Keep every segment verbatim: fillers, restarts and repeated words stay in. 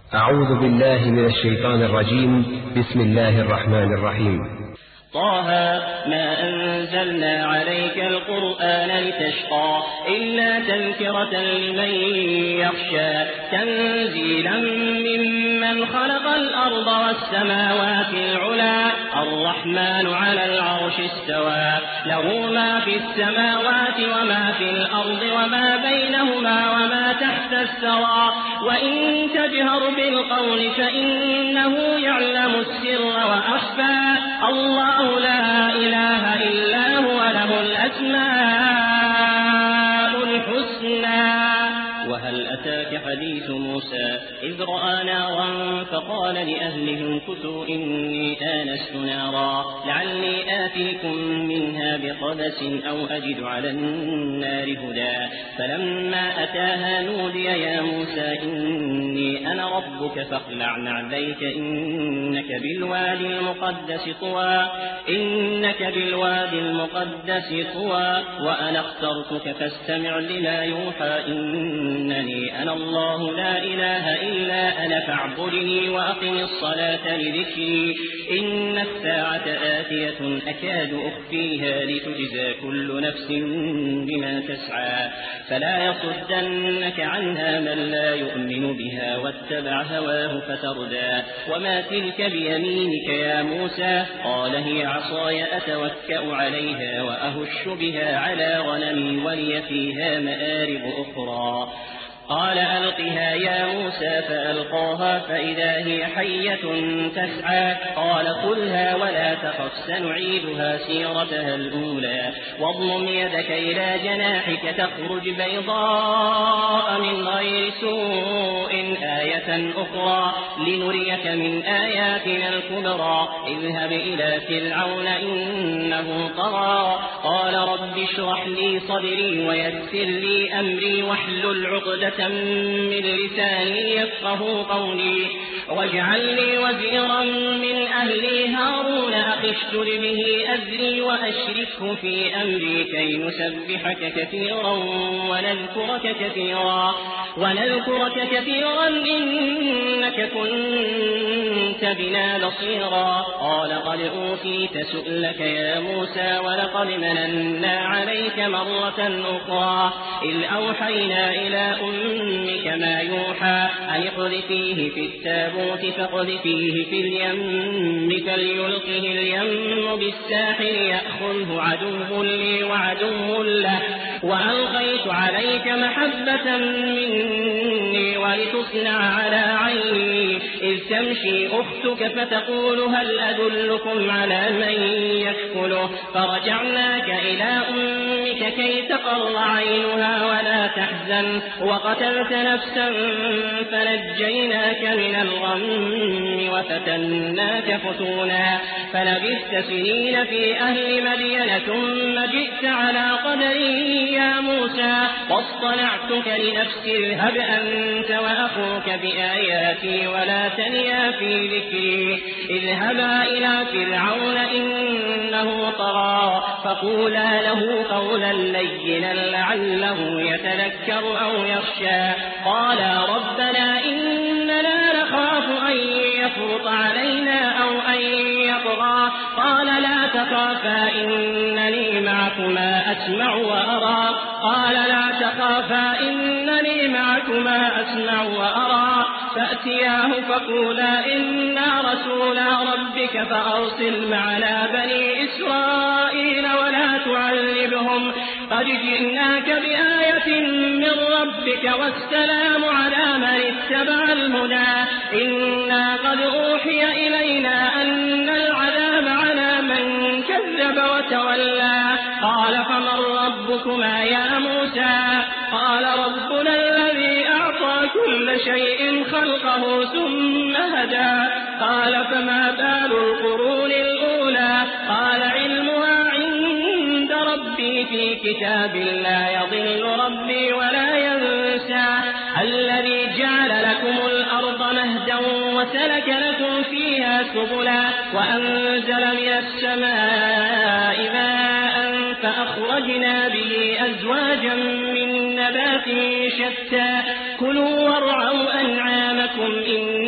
أعوذ بالله من الشيطان الرجيم. بسم الله الرحمن الرحيم. طه ما أنزلنا عليك القرآن لتشقى إلا تذكرة لمن يخشى تنزيلا ممن خلق الأرض والسماوات العلى الرحمن على العرش استوى له ما في السماوات وما في الأرض وما بينهما وما تحت الثرى وإن تجهر بالقول فإنه يعلم السر وأخفى الله لا إله إلا هو له الأسماء الحسنى. وهل أتاك حديث موسى إذ رأى نارا فقال لأهلهم كثوا إني آنست نارا لعلي آتيكم منها بقبس أو أجد على النار هدى فلما أتاها نودي يا موسى إني أنا ربك فاخلع نعليك إنك بالوادي المقدس طوى إنك بالوادي المقدس طوى وأنا اخترتك فاستمع لما يوحى إنني أنا الله لا إله إلا أنا فاعبدني وأقم الصلاة لذكري إن الساعة آتية أكاد أخفيها لتجزى كل نفس بما تسعى فلا يصدنك عنها من لا يؤمن بها واتبع هواه فتردى وما تلك بيمينك يا موسى قال هي عصاي أتوكأ عليها وأهش بها على غنمي ولي فيها مآرب أخرى قال ألقها يا موسى فألقاها فإذا هي حية تسعى قال خذها ولا تخف سنعيدها سيرتها الأولى واضمم يدك إلى جناحك تخرج بيضاء من غير سوء آية أخرى لنريك من آياتنا الكبرى اذهب إلى فرعون إنه طغى قال رب اشرح لي صدري ويسر لي أمري واحلل عقدة من لساني يفقه قولي واجعل لي وزيرا من أهلي هارون أخي اشدد به أزري وأشركه في أمري كي نسبحك كثيرا ونذكرك كثيرا ونذكرك كثيرا إنك كنت بنا بصيرا قال قد أوتيت سؤلك يا موسى ولقد مننا عليك مرة أخرى إذ أوحينا إلى أمك ما يوحى أن اقذفيه في التابوت فاقذفيه في اليم فليلقه اليم بالساحل يأخذه عدو لي وعدو له وألقيت عليك محبة مني ولتصنع على عيني إذ تمشي أختك فتقول هل أدلكم على من يكفله فرجعناك إلى أمك كي تقر عينها ولا تحزن وقتلت نفسا فنجيناك من الغم وفتناك فتونا فلبثت سنين في أهل مدين ثم جئت على قدري يا موسى واصطنعتك لنفسي اذهب أنت وأخوك بآياتي ولا تنيا في ذكري اذهبا إلى فرعون إنه طغى فقولا له قولا لينا لعله يتذكر أو يخشى قالا ربنا إننا نخاف أن يفرط علينا أو أن يطغى قال لا تخافا إنني معكما أسمع وأرى قال لا تخافا إنني معكما أسمع وأرى فأتياه فقولا إنا رسولا ربك فأرسل معنا بني إسرائيل ولا تعذبهم قد جئناك بآية من ربك والسلام على من اتبع الهدى إنا قد أوحي إلينا أن العذاب على من كذب وتولى قال فمن ربكما يا موسى قال ربنا الذي أعطى كل شيء خلقه ثم هدى قال فما بال القرون الأولى قال علمها عند ربي في كتاب لا يضل ربي ولا ينسى الذي جعل لكم الأرض مهدا وسلك لكم فيها سبلا وأنزل من السماء ماء فأخرجنا به أزواجا من نبات شتى كلوا وارعوا أنعامكم إن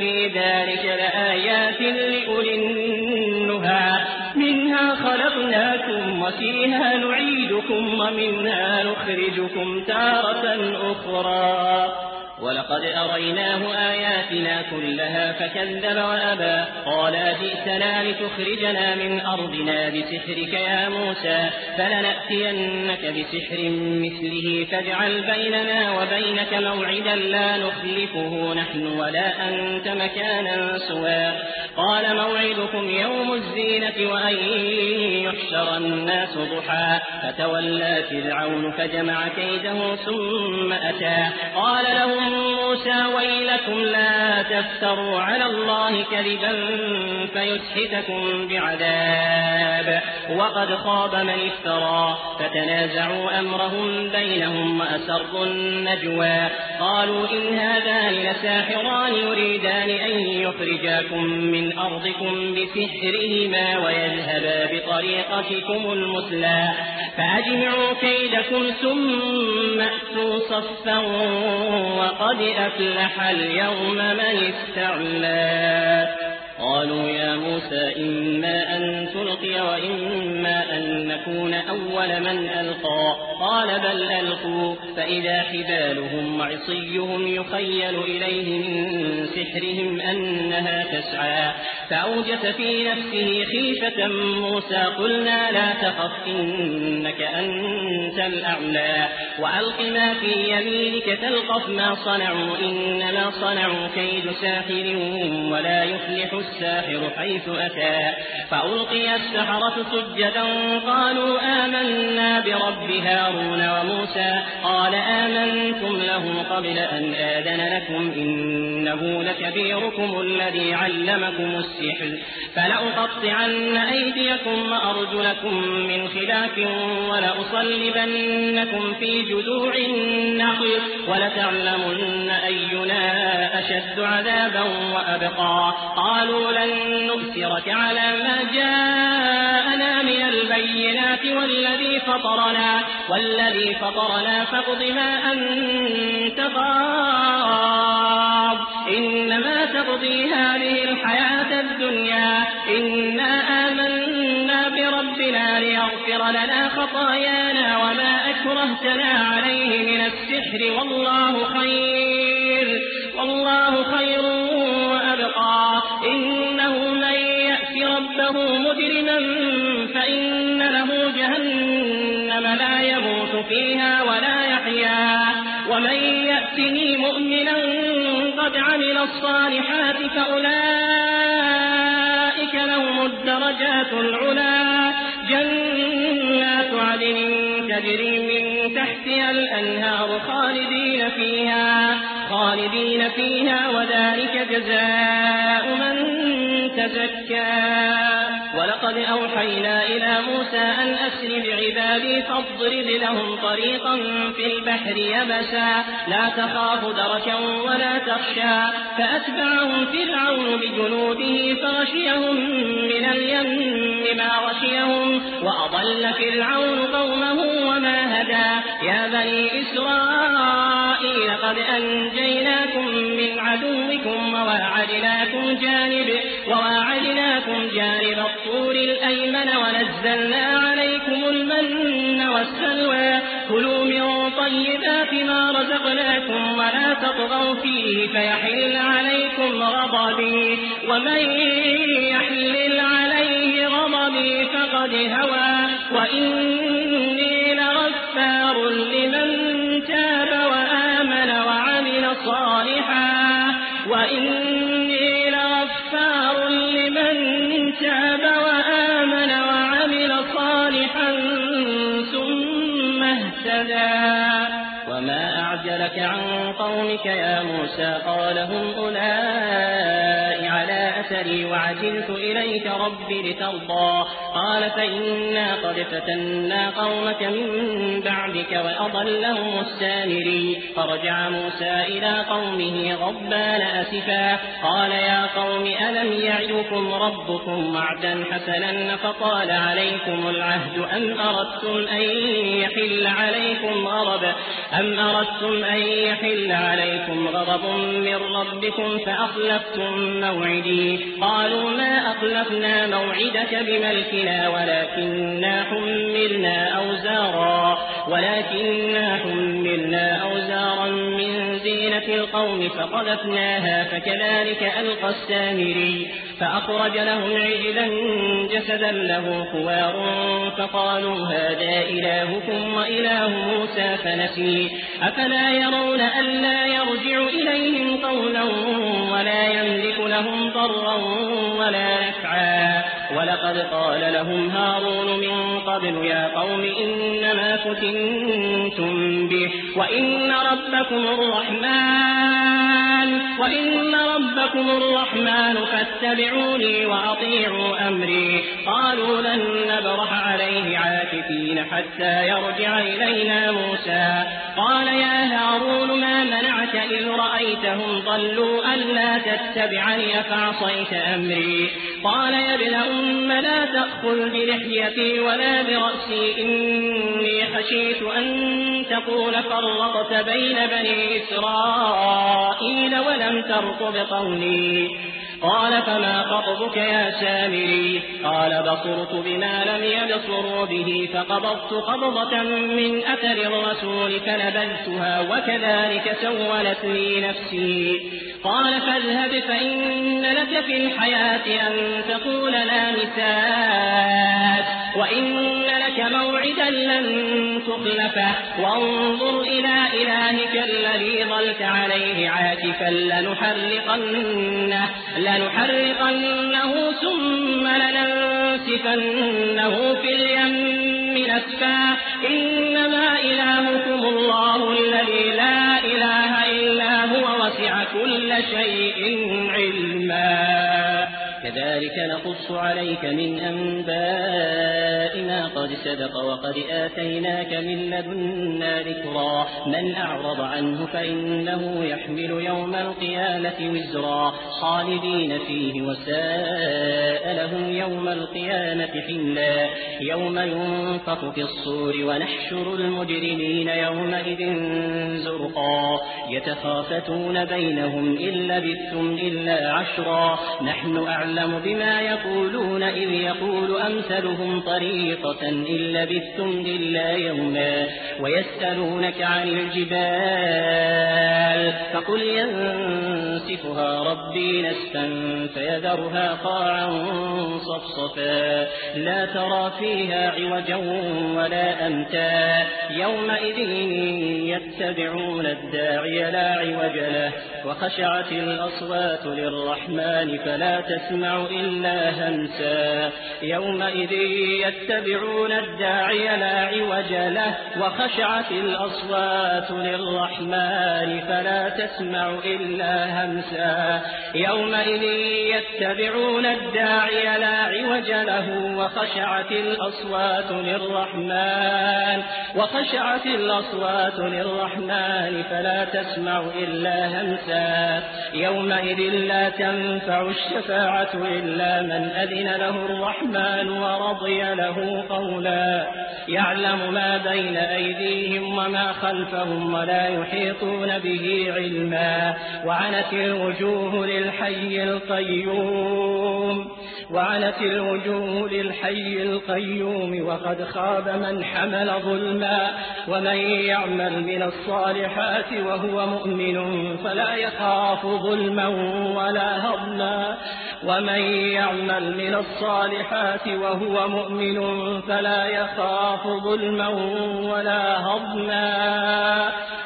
في ذلك لآيات لأولي النهى منها خلقناكم وفيها نعيدكم ومنها نخرجكم تارة أخرى ولقد أريناه آياتنا كلها فكذب وأبى قال أجئتنا لتخرجنا من أرضنا بسحرك يا موسى فلنأتينك بسحر مثله فاجعل بيننا وبينك موعدا لا نخلفه نحن ولا أنت مكانا سوى قال موعدكم يوم الزينة وأن يحشر الناس ضحى فتولى فرعون فجمع كيده ثم أتى قال لهم موسى ويلكم لا تفتروا على الله كذبا فيسحتكم بعذاب وقد خاب من افترى فتنازعوا أمرهم بينهم وأسروا النجوى قالوا إن هذان لساحران يريدان أن يخرجاكم من أرضكم بسحرهما ويذهبا بطريقتكم المثلى فأجمعوا كيدكم ثم أتوا صفا وقد أفلح اليوم من استعلى قالوا يا موسى إما أن تلقي وإما أن نكون أول من ألقى قال بل ألقوا فإذا حبالهم وعصيهم يخيل إليه من سحرهم أنها تسعى فأوجس في نفسه خيفة موسى قلنا لا تخف إنك أنت الأعلى وألق ما في يمينك تلقف ما صنعوا إنما صنعوا كيد ساحر ولا يفلح الساحر حيث أتى فألقي السحرة سجدا قالوا آمنا برب هارون وموسى قال آمنتم له قبل أن آذن لكم إنه لكبيركم الذي علمكم السحر فلأقطعن أيديكم وأرجلكم من خلاف ولأصلبنكم في جذوع النخل ولتعلمن أينا أشد عذابا وأبقى قالوا لن نؤثرك على ما جاءنا من البينات والذي فطرنا والذي فطرنا فاقض ما أنت قاض إنما تقضي هذه الحياة الدنيا إنا آمنا بربنا ليغفر لنا خطايانا وما أكرهتنا عليه من السحر والله خير والله خير وأبقى إنه من يأت ربه مجرما فإن له جهنم لا يموت فيها ولا يحيا ومن يأتني مؤمنا قد عمل الصالحات فأولئك لهم الدرجات العلى جنات عدن تجري من تحتها الأنهار خالدين فيها خالدين فيها وذلك جزاء من تزكى ولقد أوحينا إلى موسى أن أسر بعبادي فاضرب لهم طريقا في البحر يبسا لا تخاف دركا ولا تخشى فأتبعهم فرعون بجنوده فغشيهم من اليم ما غشيهم وأضل فرعون قومه وما هدى يا بني إسرائيل قد أنجيناكم من عدوكم وواعدناكم جانب وواعدناكم جانب الطور الأيمن ونزلنا عليكم المن والسلوى كلوا من طيبات ما رزقناكم ولا تطغوا فيه فيحل عليكم غضبي ومن يحلل عليه غضبي فقد هوى وإني لغفار لمن تاب وآمن وعمل صالحا وإني لغفار لمن تاب وآمن وعمل صالحا ثم اهتدى وما أعجلك عن قومك يا موسى قال هم أولئك على أمري وعجلت إليك رب لترضى قال فإنا قد فتنا قومك من بعدك وأضلهم السامري فرجع موسى إلى قومه غضبان أسفا قال يا قوم ألم يعدكم ربكم وعدا حسنا فطال عليكم العهد أم أردتم أن يحل عليكم غضب أم أردتم أن يحل عليكم غضب من ربكم فأخلفتم موعدي قالوا ما أخلفنا موعدك بملكنا ولكننا حملنا أوزارا ولكننا حملنا أوزارا من زينة القوم فقذفناها فكذلك ألقى السامري فأخرج لهم عجلا جسدا له خوار فقالوا هذا إلهكم وإله موسى فنسي أفلا يرون ألا يرجع إليهم قولا ولا يملك لهم ضرا ولا نفعا ولقد قال لهم هارون من قبل يا قوم إنما فتنتم به وإن ربكم الرحمن وإن ربكم الرحمن فاتبعوني وأطيعوا أمري قالوا لن نبرح عليه عاكفين حتى يرجع إلينا موسى قال يا هارون ما منعك إذ رأيتهم ضلوا ألا تتبعني فعصيت أمري قال يا ابن أم لا تأخذ بلحيتي ولا برأسي إني خشيت أن تقول فرقت بين بني إسرائيل ولم ترقب قولي قال فما خطبك يا سامري قال بصرت بما لم يبصروا به فقبضت قبضة من أثر الرسول فنبذتها وكذلك سولت لي نفسي قال فاذهب فإن لك في الحياة أن تقول لا مساس وإن لك موعدا لن تخلفه وانظر إلى إلهك الذي ظلت عليه عاكفا لنحرقنه لنحرقنه ثم لننسفنه في اليم نسفا إنما إلهكم الله الذي لا إله إلا هو وسع كل شيء علما كذلك نقص عليك من أنباء ما قد سبق وقد آتيناك من لدنا ذكرا من أعرض عنه فإنه يحمل يوم القيامة وزرا خالدين فيه وساء لهم يوم القيامة حملا يوم ينفخ في الصور ونحشر المجرمين يومئذ زرقا يتخافتون بينهم إن لبثتم إلا عشرا نحن أعلم بما يقولون إذ يقول أمثلهم طريقة إن لبثتم إلا يوما ويسألونك عن الجبال فقل ينسفها ربي نسفا فيذرها قاعا صفصفا لا ترى فيها عوجا ولا أمتا يومئذ يتبعون الداعي لا عوج له وخشعت الأصوات للرحمن فلا تسمع إلا همسا يومئذ يتبعون الداعي لا عوج له وخشعت الأصوات للرحمن فلا تسمع إلا همسا يومئذ يتبعون الداعي لا عوج له وخشعت الأصوات للرحمن وخشعت الأصوات للرحمن فلا تسمع إلا همسا يومئذ لا تنفع الشفاعة إلا من أذن له الرحمن ورضي له قولا يعلم ما بين أيديهم وما خلفهم ولا يحيطون به علما وعنت الوجوه للحي القيوم وعنت الوجوه للحي القيوم وقد خاب من حمل ظلما ومن يعمل من الصالحات وهو مؤمن فلا يخاف ظلما ولا هضما ومن يعمل من الصالحات وهو مؤمن فلا يخاف ظلما ولا هضما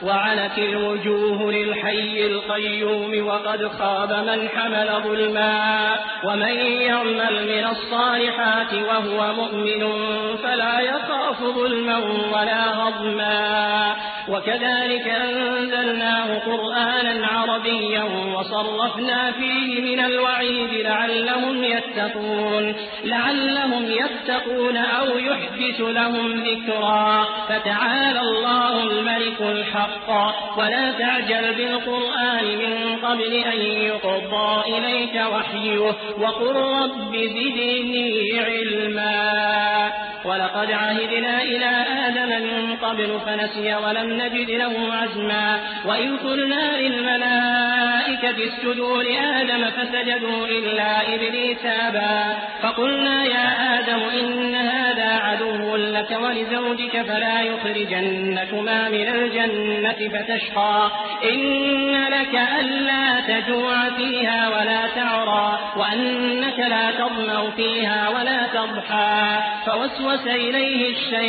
وعنت الوجوه للحي القيوم وقد خاب من حمل ظلما ومن يعمل من الصالحات وهو مؤمن فلا يخاف ظلما ولا هضما وكذلك أنزلناه قرآنا عربيا وصرفنا فيه من الوعيد لعلهم يتقون لعلهم يتقون أو يحدث لهم ذكرا فتعالى الله الملك الحق ولا تعجل بالقرآن من قبل أن يقضى إليك وحيه وقل رب زدني علما ولقد عهدنا إلى آدم من قبل فنسي ولم نجد له عزما وإذ قلنا للملائكة اسجدوا لآدم فسجدوا إلا إبليس أبى فقلنا يا آدم إن هذا عدو لك ولزوجك فلا يخرجنكما من الجنة فتشقى إن لك ألا تجوع فيها ولا تعرى وأنك لا تظمأ فيها ولا تضحى فوسوس إليه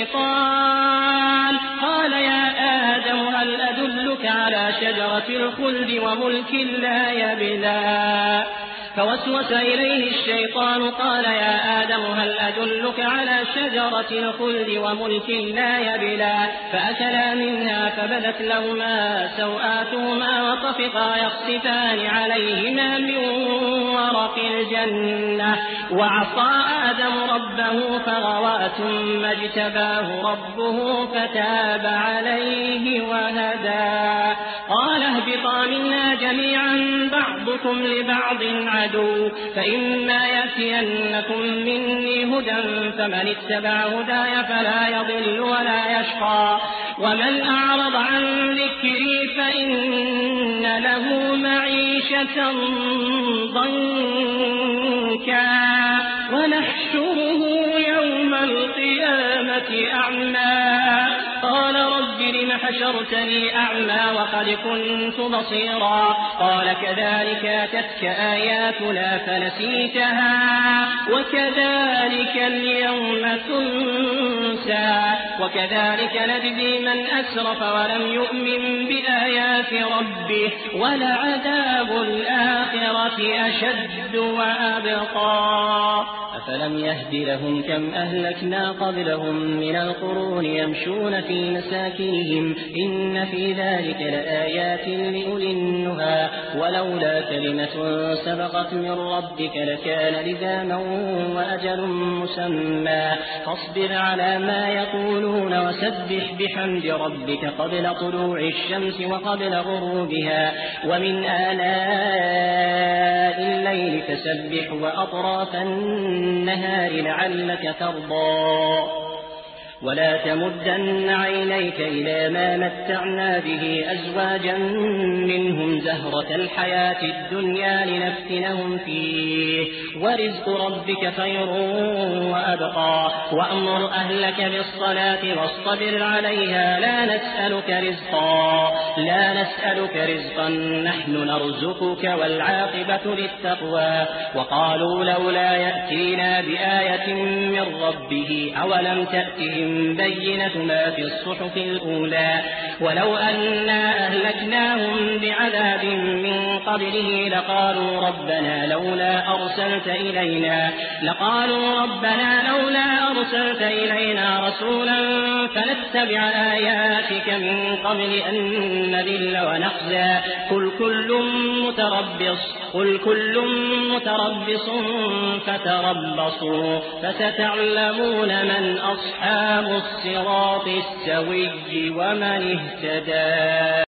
الشيطان قال يا آدم هل أدلك على شجرة الخلد وملك لا يبلى فوسوس إليه الشيطان قال يا آدم هل أدلك على شجرة الخلد وملك لا يبلى فأكلا منها فبدت لهما سوآتهما وطفقا يخصفان عليهما من ورق الجنة وعصى آدم ربه فغوى ثم اجتباه ربه فتاب عليه وهدى قال اهبطا منا جميعا بعضكم لبعض عدو فإما يأتينكم مني هدى فمن اتبع هداي فلا يضل ولا يشقى ومن أعرض عن ذكري فإن له معيشة ضنكا ونحشره يوم القيامة أعمى قال رب لم حشرتني أعمى وقد كنت بصيرا قال كذلك أتتك آياتنا فنسيتها وكذلك اليوم تنسى وكذلك نجزي من أسرف ولم يؤمن بآيات ربه ولعذاب الآخرة أشد وأبقى أفلم يهد لهم كم أهلكنا قبلهم من القرون يمشون في مساكنهم إن في ذلك لآيات لأولي النهى ولولا كلمة سبقت من ربك لكان لزاما وأجل مسمى فاصبر على ما يقولون وسبح بحمد ربك قبل طلوع الشمس وقبل غروبها ومن آلاء الليل فسبح وأطراف النهار لعلك ترضى ولا تمدن عينيك إلى ما متعنا به أزواجا منهم زهرة الحياة الدنيا لنفتنهم فيه ورزق ربك خير وأبقى وأمر أهلك بالصلاة واصطبر عليها لا نسألك رزقا لا نسألك رزقا نحن نرزقك والعاقبة للتقوى وقالوا لولا يأتينا بآية من ربه أولم تأتهم بينة ما في الصحف الأولى ولو أنا أهلكناهم بعذاب من قبله لقالوا ربنا لولا أرسلت إلينا لقالوا ربنا لولا أرسلت إلينا رسولا فنتبع آياتك من قبل أن نذل ونخزى قل كل متربص قل كل متربص فتربصوا فستعلمون من أصحاب الصراط السوي ومن اهتدى.